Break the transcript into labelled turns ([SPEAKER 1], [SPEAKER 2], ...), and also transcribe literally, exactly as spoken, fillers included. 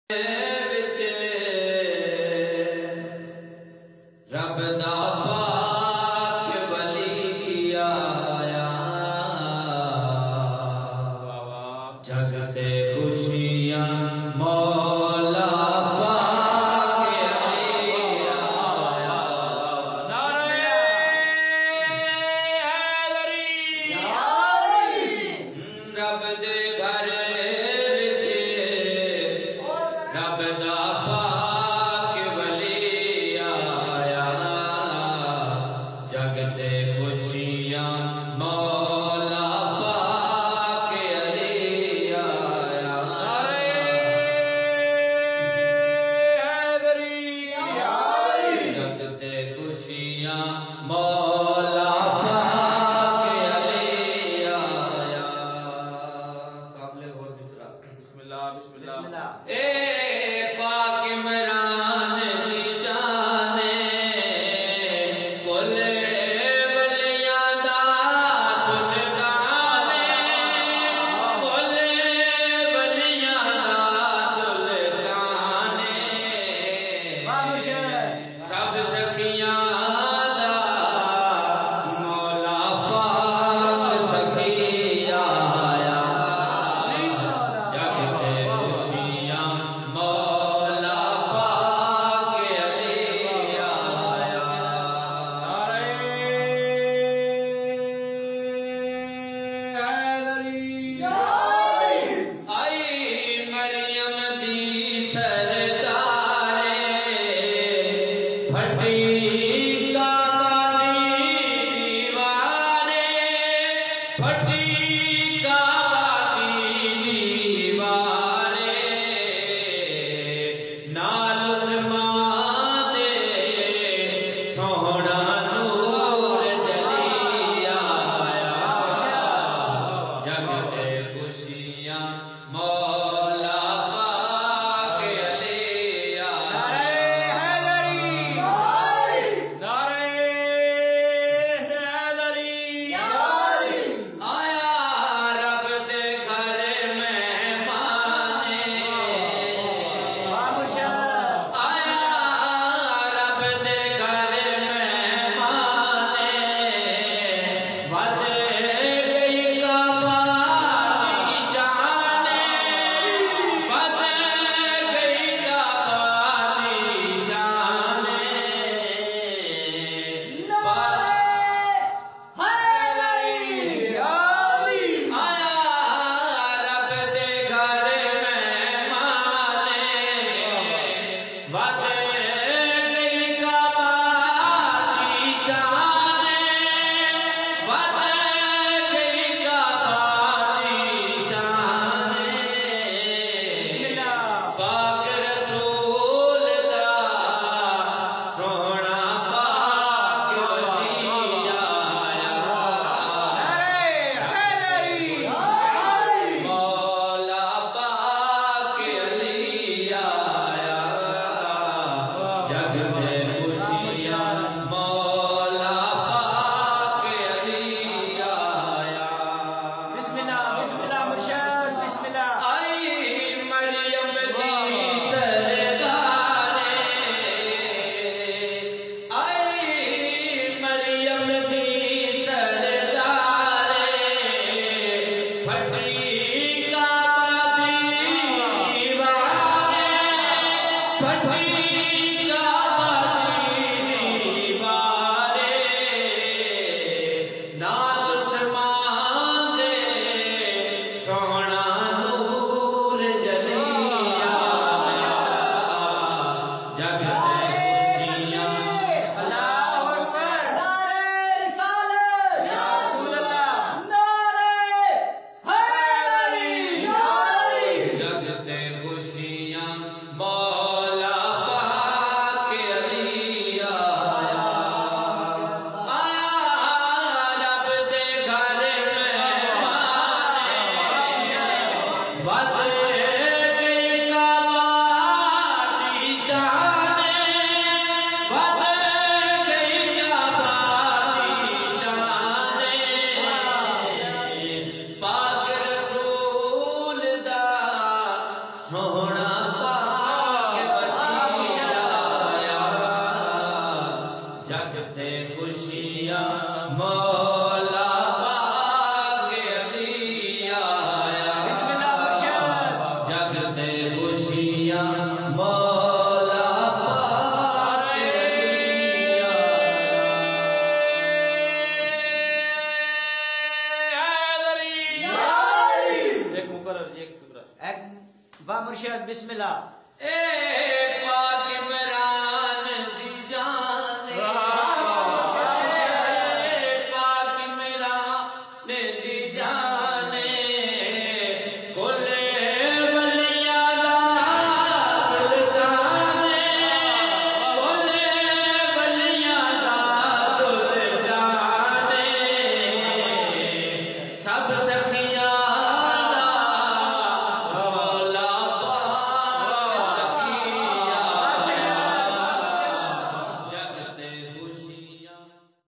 [SPEAKER 1] رب دا پاک ولی آیا جگ تے خوشیاں مولا پاک علی آیا نعرہ حیدری رب دے گھر وچ رب دا پاک ولی آیا جگ تے خوشیاں مولا پاک علی آیا جگ تے خوشیاں مولا پاک علی آیا قابل غور مصرع بسم اللہ بسم اللہ اے پاک عمران دی جانے کل ولیاں دا سلطان کل ولیاں دا سلطان سب سخیاں دا مولا پاک سخی آیا جگ تے خوشیاں مولا پاک علی آیا آئی مریم دی سردارے پھٹی کعبہ دی دیوارے پھٹی کعبہ دی دیوارے نال عثمان دے سوہنا نور جلی آیا جگ تے خوشیاں مولا پاک علی آیا نعرہ حیدری آیا رب دے گھر مہمان آیا رب دے گھر مہمان ود گئی کعبہ دی شان ود گئی کعبہ دی شان آیا رب دے گھر مہمان ود گئی کعبہ دی شان ود گئی کعبہ دی شان پاک رسول دا سوہنا پاک ولی آیا مولا پاک علی آیا جگ تے خوشیاں مولا پاک علی آیا آئی مریم دی سردارے آئی مریم دی سردارے پھٹی کعبہ دی دیوارے پھٹی کعبہ دی دیوارے نال عثمان دے سوہنا نور جلی آیا جگ تے خوشیاں جگ تے خوشیاں مولا پاک خوشیاں مولا پاک علی آیا
[SPEAKER 2] بسم اللہ مرشد
[SPEAKER 1] جگ سے خوشیاں مولا پاک علی آیا ایک مقرر ایک فکرہ
[SPEAKER 2] ایک واہ مرشد بسم اللہ
[SPEAKER 1] اے پاک